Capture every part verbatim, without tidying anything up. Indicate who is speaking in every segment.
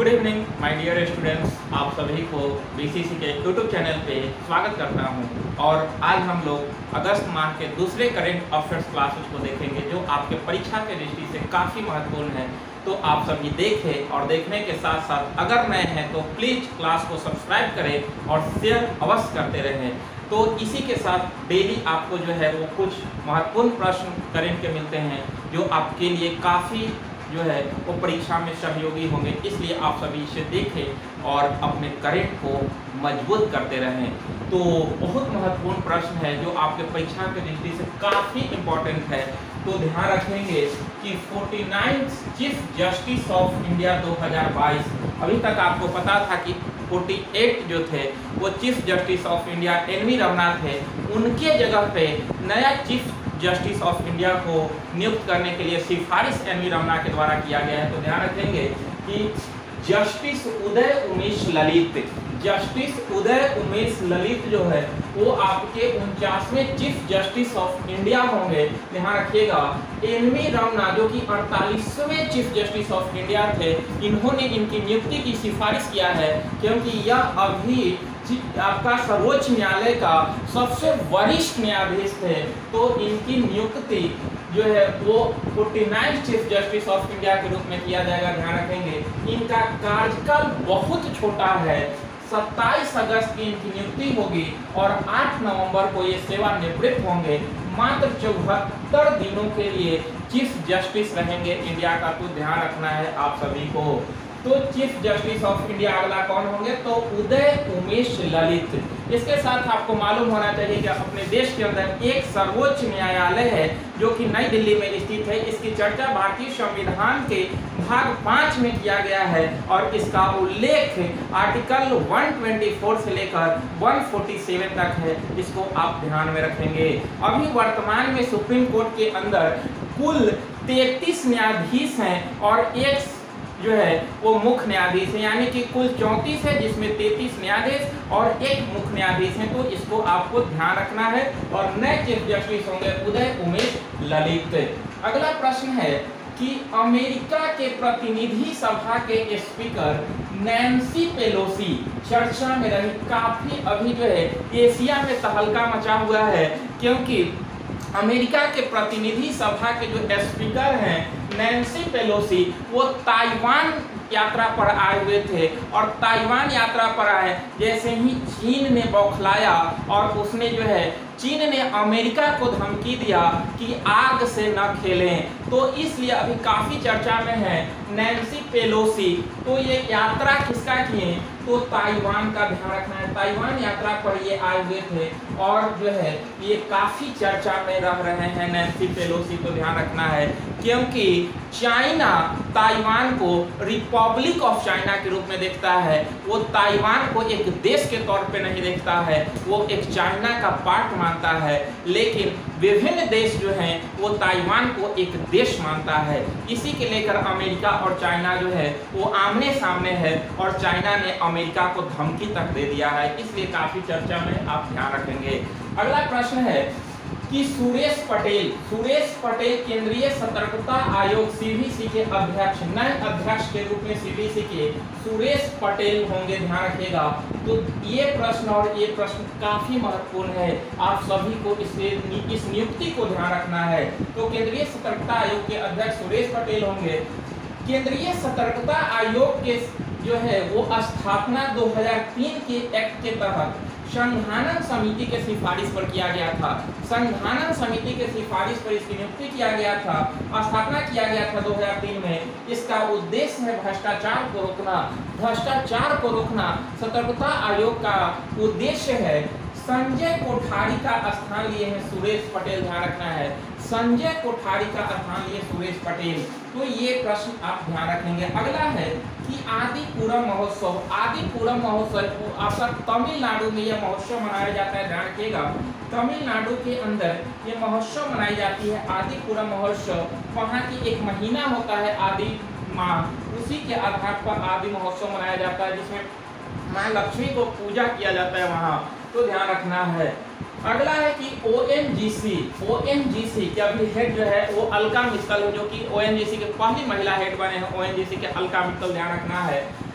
Speaker 1: Good evening my dear students, आप सभी को बीसीसी के यूट्यूब चैनल पे स्वागत करता हूं। और आज हम लोग अगस्त माह के दूसरे करेंट अफेयर्स क्लासेस को देखेंगे जो आपके परीक्षा के दृष्टि से काफ़ी महत्वपूर्ण है। तो आप सभी देखें और देखने के साथ साथ अगर नए हैं तो प्लीज़ क्लास को सब्सक्राइब करें और शेयर अवश्य करते रहें। तो इसी के साथ डेली आपको जो है वो कुछ महत्वपूर्ण प्रश्न करेंट के मिलते हैं जो आपके लिए काफ़ी जो है वो परीक्षा में सहयोगी होंगे, इसलिए आप सभी इसे देखें और अपने करेंट को मजबूत करते रहें। तो बहुत महत्वपूर्ण प्रश्न है जो आपके परीक्षा के दृष्टि से काफ़ी इम्पोर्टेंट है। तो ध्यान रखेंगे कि उनचासवें चीफ जस्टिस ऑफ इंडिया दो हज़ार बाईस, अभी तक आपको पता था कि अड़तालीस जो थे वो chief justice of India N V Ramana थे, उनके जगह पे नया चीफ जस्टिस ऑफ इंडिया को नियुक्त करने के लिए सिफारिश एन वी रमना के द्वारा किया गया है। तो ध्यान रखेंगे कि जस्टिस उदय उमेश ललित जस्टिस उदय उमेश ललित जो है वो आपके उनचासवें चीफ जस्टिस ऑफ इंडिया होंगे। ध्यान रखिएगा, एन वी रमना जो कि अड़तालीसवें चीफ जस्टिस ऑफ इंडिया थे, इन्होंने इनकी नियुक्ति की सिफारिश किया है क्योंकि यह अभी आपका सर्वोच्च न्यायालय का सबसे वरिष्ठ न्यायाधीश थे। तो इनकी नियुक्ति जो है वो उनचासवें चीफ जस्टिस ऑफ इंडिया के रूप में किया जाएगा। ध्यान रखेंगे इनका कार्यकाल बहुत छोटा है, सत्ताईस अगस्त की इनकी नियुक्ति होगी और आठ नवंबर को ये सेवानिवृत्त होंगे। मात्र चौहत्तर दिनों के लिए चीफ जस्टिस रहेंगे इंडिया का। तो ध्यान रखना है आप सभी को। तो चीफ जस्टिस ऑफ इंडिया अगला कौन होंगे? तो उदय उमेश ललित। इसके साथ आपको मालूम होना चाहिए कि अपने देश के अंदर एक सर्वोच्च न्यायालय है जो कि नई दिल्ली में स्थित है। इसकी चर्चा भारतीय संविधान के भाग पाँच में किया गया है और इसका उल्लेख आर्टिकल एक सौ चौबीस से लेकर एक सौ सैंतालीस तक है। इसको आप ध्यान में रखेंगे। अभी वर्तमान में सुप्रीम कोर्ट के अंदर कुल तैंतीस न्यायाधीश हैं और एक जो है वो मुख्य न्यायाधीश है, यानी कि कुल चौंतीस है जिसमें तैंतीस न्यायाधीश और एक मुख्य न्यायाधीश है। तो इसको आपको ध्यान रखना है। और नए चीफ जस्टिस होंगे उदय उमेश ललित। अगला प्रश्न है कि अमेरिका के प्रतिनिधि सभा के स्पीकर नैन्सी पेलोसी चर्चा में रही। काफी अभी जो है एशिया में तहलका मचा हुआ है क्योंकि अमेरिका के प्रतिनिधि सभा के जो स्पीकर हैं नैन्सी पेलोसी वो ताइवान यात्रा पर आए हुए थे और ताइवान यात्रा पर आए जैसे ही चीन ने बौखलाया और उसने जो है चीन ने अमेरिका को धमकी दिया कि आग से न खेलें। तो इसलिए अभी काफ़ी चर्चा में है नैन्सी पेलोसी। तो ये यात्रा किसका किए? तो ताइवान का। ध्यान रखना है, ताइवान यात्रा पर ये आए हुए थे और जो है ये काफ़ी चर्चा में रह रहे हैं नैन्सी पेलोसी। तो ध्यान रखना है क्योंकि चाइना ताइवान को रिपब्लिक ऑफ चाइना के रूप में देखता है। वो ताइवान को एक देश के तौर पे नहीं देखता है, वो एक चाइना का पार्ट मानता है। लेकिन विभिन्न देश जो हैं वो ताइवान को एक देश मानता है। इसी के लेकर अमेरिका और चाइना जो है वो आमने सामने है और चाइना ने अमेरिका को धमकी तक दे दिया है। इसलिए काफ़ी चर्चा में आप ध्यान रखेंगे। अगला प्रश्न है कि सुरेश पटेल सुरेश पटेल केंद्रीय सतर्कता आयोग सीवीसी के अध्यक्ष, नए अध्यक्ष के रूप में सीवीसी के सुरेश पटेल होंगे। ध्यान रखिएगा। तो ये प्रश्न और ये प्रश्न काफी महत्वपूर्ण है, आप सभी को इसे इस नियुक्ति को ध्यान रखना है। तो केंद्रीय सतर्कता आयोग के अध्यक्ष सुरेश पटेल होंगे। केंद्रीय सतर्कता आयोग के जो है वो स्थापना दो हज़ार तीन के एक्ट के तहत संधानन समिति के सिफारिश पर किया गया था। संधानन समिति के सिफारिश पर इसकी नियुक्ति किया गया था, स्थापना किया गया था दो हज़ार तीन में। इसका उद्देश्य है भ्रष्टाचार को रोकना। भ्रष्टाचार को रोकना सतर्कता आयोग का उद्देश्य है। संजय कोठारी का स्थान लिए हैं सुरेश पटेल। ध्यान रखना है, संजय कोठारी का स्थान लिए सुरेश पटेल। तो ये प्रश्न आप ध्यान रखेंगे। अगला है कि आदिपुरम महोत्सव। आदिपुरम महोत्सव आपका तमिलनाडु में यह महोत्सव मनाया जाता है। ध्यान रखिएगा, तमिलनाडु के अंदर ये महोत्सव मनाई जाती है आदिपुरम महोत्सव। वहाँ की एक महीना होता है आदि माह, उसी के आधार पर आदि महोत्सव मनाया जाता है जिसमें माँ लक्ष्मी को पूजा किया जाता है वहाँ। तो ध्यान रखना है। अगला है कि ओ एन जी सी ओ एन जी सी के अभी हेड जो है वो अलका मित्तल है, जो कि ओ एन जी सी के पहली महिला हेड बने हैं। ओ एन जी सी के अलका मित्तल, ध्यान रखना है।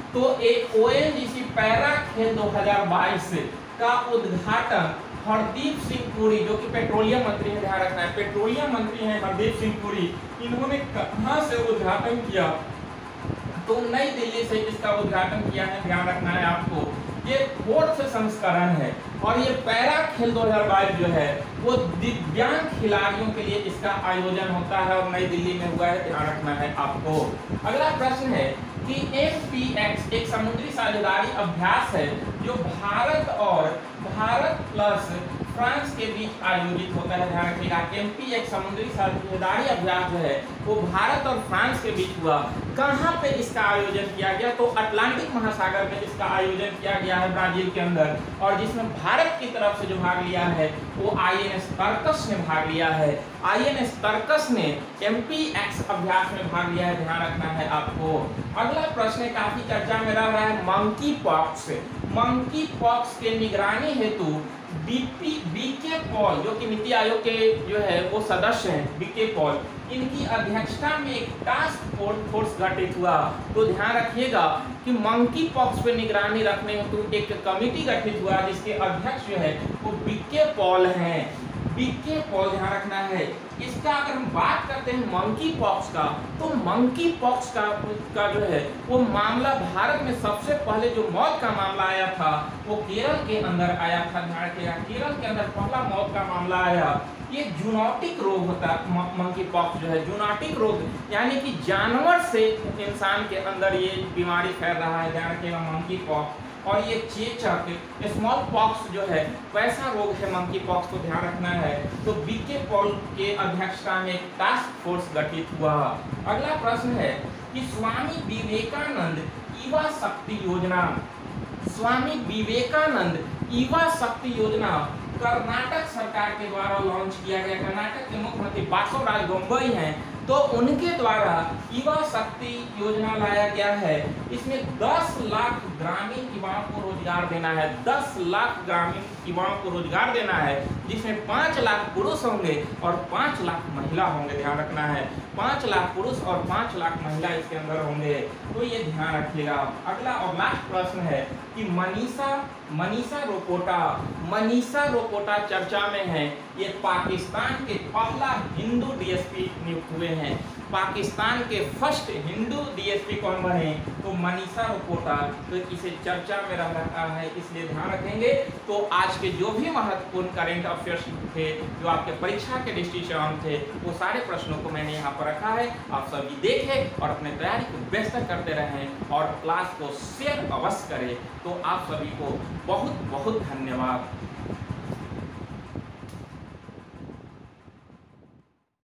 Speaker 1: तो एक ओ एन जी सी पैरा खेल दो हज़ार बाईस का उद्घाटन हरदीप सिंह पुरी, जो कि पेट्रोलियम मंत्री है, ध्यान रखना है, पेट्रोलियम मंत्री हैं हरदीप सिंह पुरी, इन्होंने कहां से उद्घाटन किया? तो नई दिल्ली से इसका उद्घाटन किया है, ध्यान रखना है आपको। ये फोर्थ संस्करण है और ये पैरा खेल दो हज़ार बाईस जो है वो दिव्यांग खिलाड़ियों के लिए इसका आयोजन होता है और नई दिल्ली में हुआ है, ध्यान रखना है आपको। अगला प्रश्न है कि एम पी एक्स एक समुद्री साझेदारी अभ्यास है जो भारत और भारत प्लस फ्रांस के बीच आयोजित होता है, ध्यान रखिएगा। एम पी एक्स समुद्री साझेदारी अभ्यास जो है वो भारत और फ्रांस के बीच हुआ। कहाँ पे इसका आयोजन किया गया? तो अटलांटिक महासागर में इसका आयोजन किया गया है, ब्राजील के अंदर, और जिसमें भारत की तरफ से जो भाग लिया है वो आई एन एस तर्कस ने भाग लिया है। आई एन एस तर्कस ने एम पी एक्स अभ्यास में भाग लिया है, ध्यान रखना है आपको। अगला प्रश्न काफी चर्चा में रह रहा है मंकी पॉक्स। मंकी पॉक्स के निगरानी हेतु बीपी बीके पॉल, जो कि नीति आयोग के जो है वो सदस्य हैं, बीके पॉल, इनकी अध्यक्षता में एक टास्क फोर्स गठित हुआ। तो ध्यान रखिएगा कि मंकी पॉक्स पे निगरानी रखने हेतु एक कमेटी गठित हुआ जिसके अध्यक्ष जो है वो बीके पॉल हैं। बीके पॉल, ध्यान रखना है। इसका अगर हम बात करते हैं मंकी पॉक्स का, तो मंकी पॉक्स का, का जो है वो मामला भारत में सबसे पहले जो मौत का मामला आया था वो केरल के अंदर आया था, ध्यान रखिएगा। केरल के अंदर पहला मौत का मामला आया। ये जूनोटिक रोग होता है, मंकी पॉक्स जो है जूनोटिक रोग, यानी कि जानवर से इंसान के अंदर ये बीमारी फैल रहा है, ध्यान रखिएगा, मंकी पॉक्स। और ये चेचक, स्मॉल पॉक्स जो है वैसा रोग है मंकी पॉक्स, को ध्यान रखना है। तो बीके पॉल के अध्यक्षता में एक टास्क फोर्स गठित हुआ। अगला प्रश्न है कि स्वामी विवेकानंद युवा शक्ति योजना, स्वामी विवेकानंद युवा शक्ति योजना कर्नाटक सरकार के द्वारा लॉन्च किया गया। कर्नाटक के मुख्यमंत्री बासवराज बोम्मई हैं, तो उनके द्वारा युवा शक्ति योजना लाया गया है। इसमें दस लाख ग्रामीण युवाओं को रोजगार देना है, दस लाख ग्रामीण युवाओं को रोजगार देना है, जिसमें पाँच लाख पुरुष होंगे और पाँच लाख महिला होंगे, ध्यान रखना है। पाँच लाख पुरुष और पाँच लाख महिला इसके अंदर होंगे, तो ये ध्यान रखिएगा। अगला और लास्ट प्रश्न है कि मनीषा मनीषा रोकोटा, मनीषा रोकोटा चर्चा में है। ये पाकिस्तान के पहला हिंदू डी एस पी नियुक्त हुए हैं। पाकिस्तान के first Hindu D S P कौन बने? तो मनीषा रोकोटा। तो इसे चर्चा में रह रहा है, इसलिए ध्यान रखेंगे। तो आज के जो भी महत्वपूर्ण करंट अफेयर्स थे, जो आपके परीक्षा के दृष्टिकोण थे, वो सारे प्रश्नों को मैंने यहाँ पर रखा है। आप सभी देखें और अपने तैयारी को बेहतर करते रहें और क्लास को शेयर अवश्य करें। तो आप सभी को बहुत बहुत धन्यवाद।